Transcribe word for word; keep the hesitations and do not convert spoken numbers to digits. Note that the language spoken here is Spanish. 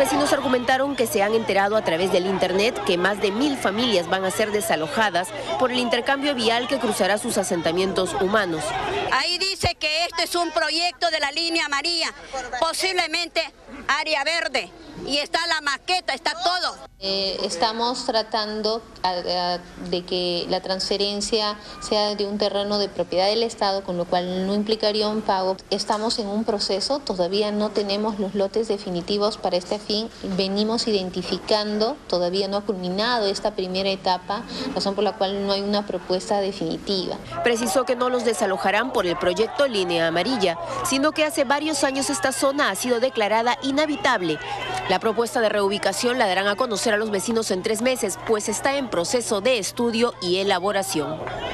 vecinos argumentaron que se han enterado a través del internet que más de mil familias van a ser desalojadas por el intercambio vial que cruzará sus asentamientos humanos. Ahí dice que este es un proyecto de la línea amarilla, posiblemente área verde, y está la maqueta, está todo. Eh, estamos tratando a, a, de que la transferencia sea de un terreno de propiedad del Estado, con lo cual no implicaría un pago. Estamos en un proceso, todavía no tenemos los lotes definitivos para este fin. Venimos identificando, todavía no ha culminado esta primera etapa, razón por la cual no hay una propuesta definitiva. Precisó que no los desalojarán por el proyecto Línea Amarilla, sino que hace varios años esta zona ha sido declarada inhabitable. La propuesta de reubicación la darán a conocer a los vecinos en tres meses, pues está en proceso de estudio y elaboración.